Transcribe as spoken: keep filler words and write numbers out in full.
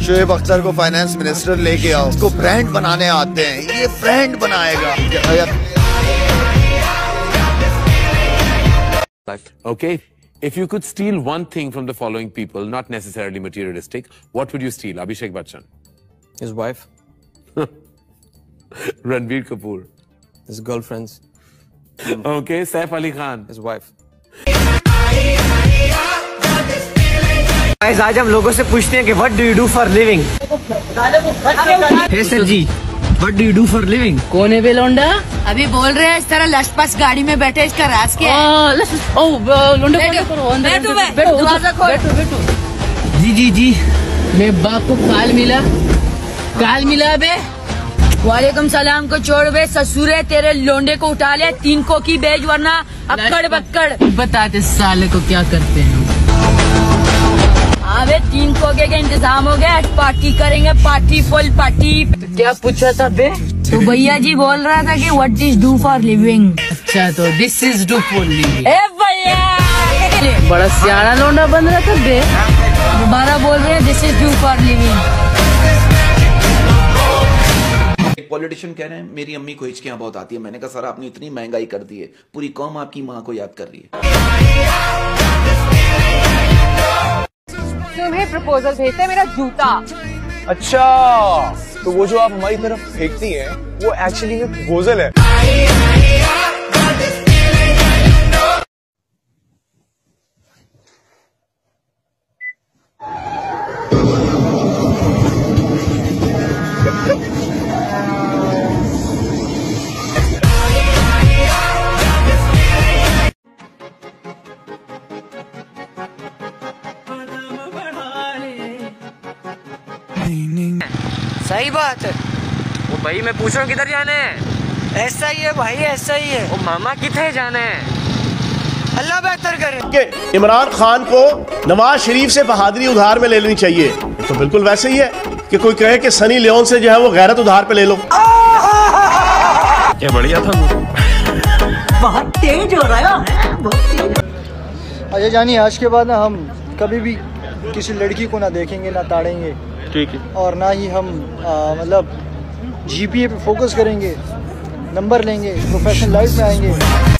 शोएब अख्तर को finance minister लेके आओ, उसको ब्रांड बनाने आते हैं, ये ब्रांड बनाएगा। Okay, if you could steal one thing from the following people, not necessarily materialistic, what would you steal? Abhishek Bachchan. His wife. Ranbir Kapoor. His girlfriends. Okay, Saif Ali Khan. His wife. Guys, आज हम लोगों से पूछते हैं कि what do you do for living? Hey sir ji, what do you do for living? कौन है बेलोंडा? अभी बोल रहे हैं इस तरह लशपस गाड़ी में बैठे, इसका राज क्या है? ओ लोंडा बैठो बैठो बैठो। जी जी जी, मैं बाप को काल मिला काल मिला बे। वालेकुम सलाम को छोड़ बे, ससुर है तेरे लोंडे को उठा ले, तीन को की बेच वरना अक्कड़ बक्कड़। बताते साले को क्या करते हैं। अबे तीन कोके के इंतजाम हो गया, पार्टी करेंगे, पार्टी फुल पार्टी। क्या पूछा था बे? तो भैया जी बोल रहा था कि what is do for living. अच्छा तो this is do for living. ए भैया बड़ा सियाना लोंडा बन रहा था बे। दोबारा बोल रहे हैं this is do for living. एक पॉलिटिशियन कह रहे हैं मेरी अम्मी को हिचकियां बहुत आती है। मैंने कहा सर आपने इतनी महंगाई कर दी है, पूरी कौम आपकी माँ को याद कर रही है। तुम्हें प्रपोजल भेजते मेरा जूता। अच्छा तो वो जो आप हमारी तरफ फेंकती हैं वो एक्चुअली में प्रपोजल है। सही बात है। वो भाई मैं पूछ रहा हूँ किधर जाने हैं? ऐसा ही है भाई, ऐसा ही है। वो मामा कितने जाने हैं? अल्लाह बेहतर करे। कि इमरान खान को नवाज शरीफ से बहादुरी उधार में ले लेनी चाहिए, तो बिल्कुल वैसे ही है कि कोई कहे कि सनी लियोन से जो है वो गैरत उधार पे ले लो। क्या बढ़िया था। बहुत तेज हो रहा है, बहुत तेज। अजय जानी, आज के बाद ना हम कभी भी किसी लड़की को ना देखेंगे ना ताड़ेंगे, ठीक है, और ना ही हम आ, मतलब जीपीए पे फोकस करेंगे, नंबर लेंगे, प्रोफेशनल लाइफ में आएंगे।